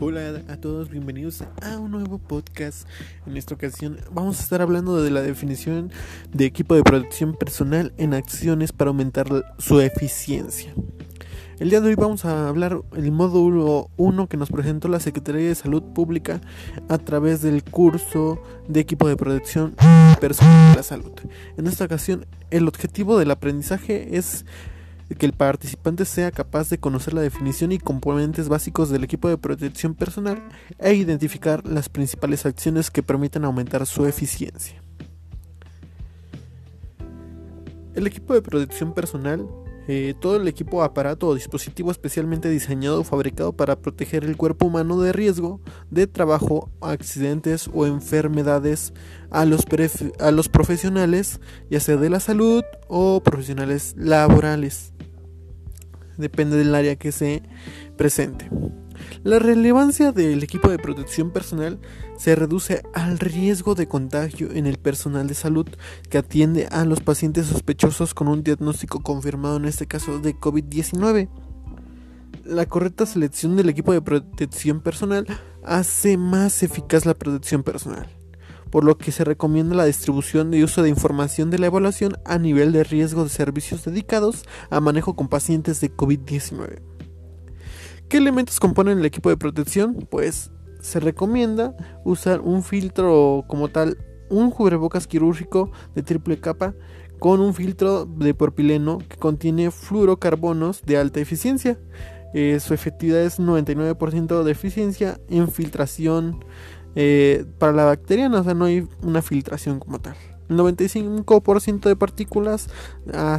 Hola a todos, bienvenidos a un nuevo podcast. En esta ocasión vamos a estar hablando de la definición de equipo de protección personal en acciones para aumentar su eficiencia. El día de hoy vamos a hablar el módulo 1 que nos presentó la Secretaría de Salud Pública a través del curso de equipo de protección personal de la salud. En esta ocasión, el objetivo del aprendizaje es que el participante sea capaz de conocer la definición y componentes básicos del equipo de protección personal e identificar las principales acciones que permitan aumentar su eficiencia. El equipo de protección personal, todo el equipo, aparato o dispositivo especialmente diseñado o fabricado para proteger el cuerpo humano de riesgo de trabajo, accidentes o enfermedades a los profesionales, ya sea de la salud o profesionales laborales. Depende del área que se presente. La relevancia del equipo de protección personal se reduce al riesgo de contagio en el personal de salud que atiende a los pacientes sospechosos con un diagnóstico confirmado, en este caso de COVID-19. La correcta selección del equipo de protección personal hace más eficaz la protección personal, por lo que se recomienda la distribución y uso de información de la evaluación a nivel de riesgo de servicios dedicados a manejo con pacientes de COVID-19. ¿Qué elementos componen el equipo de protección? Pues se recomienda usar un filtro como tal, un cubrebocas quirúrgico de triple capa con un filtro de propileno que contiene fluorocarbonos de alta eficiencia. Su efectividad es 99% de eficiencia en filtración para la bacteriana, o sea, no hay una filtración como tal. El 95% de partículas a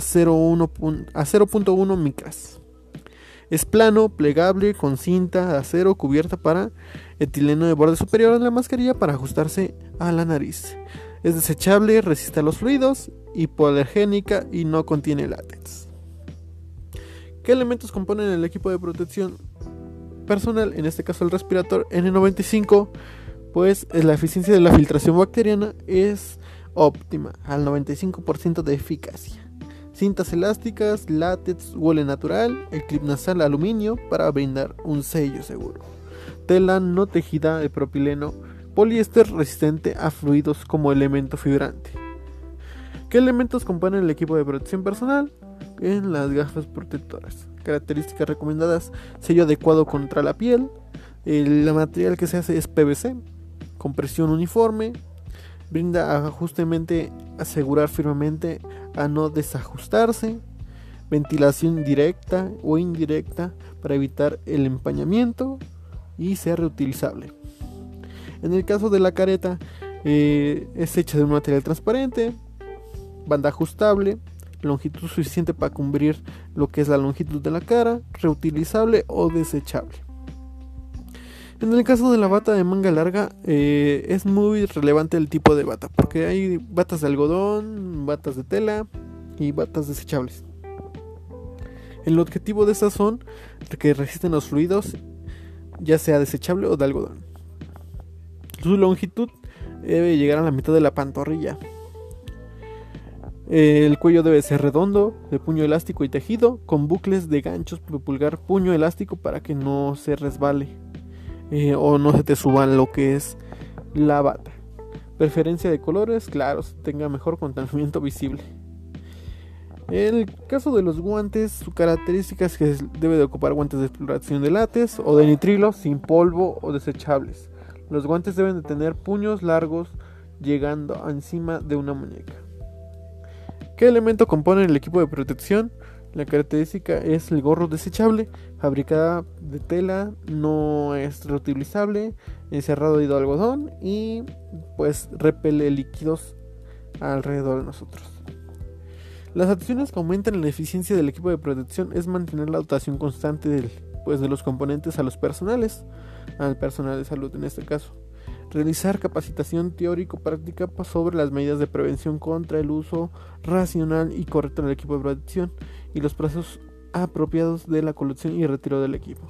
0.1 micras. Es plano, plegable, con cinta de acero cubierta para etileno de borde superior de la mascarilla para ajustarse a la nariz. Es desechable, resiste a los fluidos, hipoalergénica y no contiene látex. ¿Qué elementos componen el equipo de protección personal? En este caso el respirador N95. Pues la eficiencia de la filtración bacteriana es óptima, al 95% de eficacia. Cintas elásticas, látex, hule natural, el clip nasal aluminio para brindar un sello seguro. Tela no tejida de propileno, poliéster resistente a fluidos como elemento fibrante. ¿Qué elementos componen el equipo de protección personal? En las gafas protectoras. Características recomendadas: sello adecuado contra la piel. El material que se hace es PVC, compresión uniforme, brinda ajustamente, asegurar firmemente a no desajustarse, ventilación directa o indirecta para evitar el empañamiento y ser reutilizable. En el caso de la careta, es hecha de un material transparente, banda ajustable, longitud suficiente para cubrir lo que es la longitud de la cara, reutilizable o desechable. En el caso de la bata de manga larga, es muy relevante el tipo de bata, porque hay batas de algodón, batas de tela y batas desechables. El objetivo de estas son que resisten los fluidos, ya sea desechable o de algodón. Su longitud debe llegar a la mitad de la pantorrilla. El cuello debe ser redondo, de puño elástico y tejido, con bucles de ganchos de pulgar, puño elástico para que no se resbale. O no se te suba lo que es la bata. Preferencia de colores claros, tenga mejor contenimiento visible. En el caso de los guantes, su característica es que debe de ocupar guantes de exploración de látex o de nitrilo sin polvo o desechables. Los guantes deben de tener puños largos llegando encima de una muñeca. ¿Qué elemento compone el equipo de protección? La característica es el gorro desechable, fabricada de tela, no es reutilizable, encerrado de algodón y pues repele líquidos alrededor de nosotros. Las acciones que aumentan la eficiencia del equipo de protección es mantener la dotación constante de los componentes al personal de salud en este caso. Realizar capacitación teórico-práctica sobre las medidas de prevención contra el uso racional y correcto del equipo de protección y los procesos apropiados de la colección y retiro del equipo.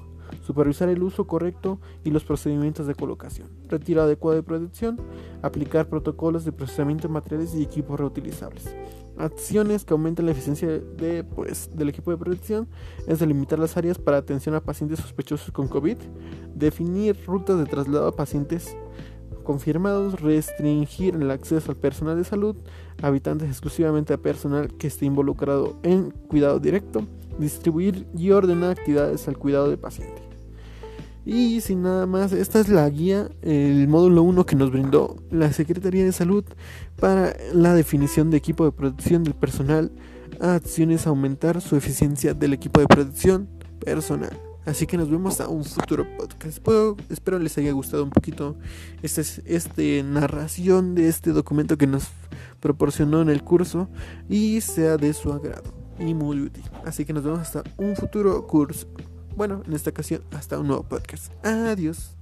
supervisar el uso correcto y los procedimientos de colocación, retiro adecuado de protección, aplicar protocolos de procesamiento de materiales y equipos reutilizables. Acciones que aumentan la eficiencia del equipo de protección es delimitar las áreas para atención a pacientes sospechosos con COVID, definir rutas de traslado a pacientes confirmados, restringir el acceso al personal de salud, habitantes exclusivamente a personal que esté involucrado en cuidado directo, distribuir y ordenar actividades al cuidado del paciente. Y sin nada más, esta es la guía, el módulo 1 que nos brindó la Secretaría de Salud para la definición de equipo de protección del personal, acciones a aumentar su eficiencia del equipo de protección personal. Así que nos vemos a un futuro podcast. Espero les haya gustado un poquito esta narración de este documento que nos proporcionó en el curso y sea de su agrado y muy útil. Así que nos vemos hasta un futuro curso. Bueno, en esta ocasión hasta un nuevo podcast. Adiós.